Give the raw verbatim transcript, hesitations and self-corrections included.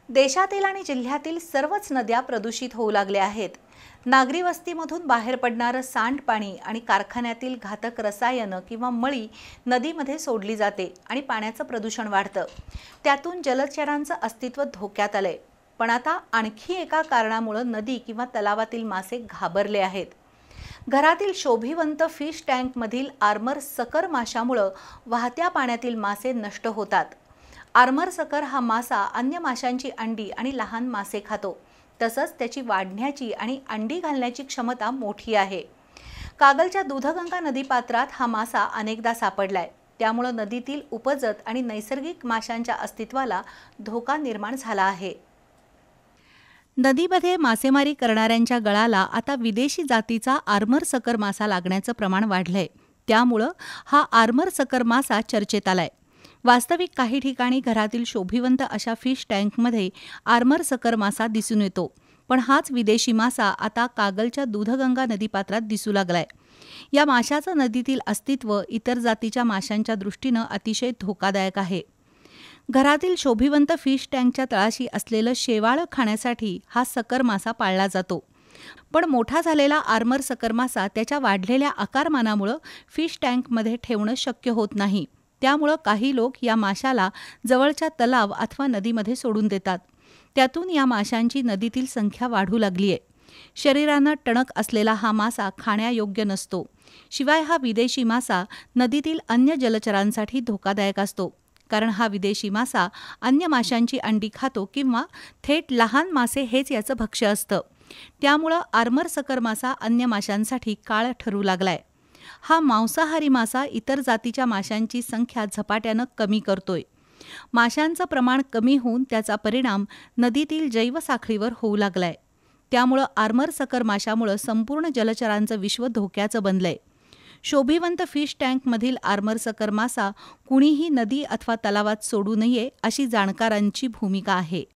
देशातील आणि जिल्ह्यातील सर्वच नद्या प्रदूषित होऊ लागल्या आहेत। नागरी वस्तीमधून बाहेर पडणारं सांडपाणी आणि कारखान्यातील घातक रसायनं किंवा मळी नदीमध्ये सोडली जाते आणि पाण्याचं प्रदूषण वाढतं। त्यातून जलचरांचं अस्तित्व धोक्यात आलंय। पण आता आणखी एका कारणामुळे नदी किंवा तलावातील मासे घाबरले आहेत। घरातील शोभिवंत फिश टँक मधील आर्मर सकर माशामुळे वाहत्या पाण्यातील मासे नष्ट होतात। आर्मर सकर हा मासा अन्य माशांची अंडी आणि लहान मासे खातो। तसंच त्याची वाढण्याची आणि अंडी घालण्याची क्षमता मोठी आहे। कागलच्या दूधगंगा नदीपात्रात हा मासा अनेकदा सापडलाय। त्यामुळे नदीतील उपजत आणि नैसर्गिक माशांच्या अस्तित्वाला धोका निर्माण झाला आहे। नदीमध्ये मासेमारी करणाऱ्यांच्या गळाला आता विदेशी जातीचा आर्मर सकर मासा लागण्याचं प्रमाण वाढलंय। त्यामुळे हा आर्मर सकर मासा चर्चेत आलाय। वास्तविक काही ठिकाणी घरातील शोभिवंत अशा फिश टँकमध्ये आर्मर सकर मासा दिसून येतो, पण हाच विदेशी मासा आता कागलच्या दूधगंगा नदीपात्रात दिसू लागलाय। या माशाचं नदीतील अस्तित्व इतर जातीच्या माशांच्या दृष्टीनं अतिशय धोकादायक आहे। घरातील शोभिवंत फिश टँकच्या तळाशी असलेलं शेवाळं खाण्यासाठी हा सकर मासा पाळला जातो, पण मोठा झालेला आर्मर सकर मासा त्याच्या वाढलेल्या आकारमानामुळे फिश टँकमध्ये ठेवणं शक्य होत नाही। त्यामुळे काही लोक या माशाला जवळच्या तलाव अथवा नदीमध्ये सोडून देतात। त्यातून या माशांची नदीतील संख्या वाढू लागली आहे। शरीरानं टणक असलेला हा मासा खाण्यायोग्य नसतो। शिवाय हा विदेशी मासा नदीतील अन्य जलचरांसाठी धोकादायक असतो, कारण हा विदेशी मासा अन्य माशांची अंडी खातो किंवा थेट लहान मासे हेच याचं भक्ष्य असतं। त्यामुळे आर्मर सकर मासा अन्य माशांसाठी काळ ठरू लागलाय। हा मांसाहारी मासा इतर जातीच्या माशांची संख्या झपाट्यानं कमी करतोय। माशांचं प्रमाण कमी होऊन त्याचा परिणाम नदीतील जैवसाखळीवर होऊ लागलाय। त्यामुळे आर्मर सकर माशामुळे संपूर्ण जलचरांचं विश्व धोक्याचं बनलंय। शोभिवंत फिश टँकमधील आर्मर सकर मासा कुणीही नदी अथवा तलावात सोडू नये अशी जाणकारांची भूमिका आहे।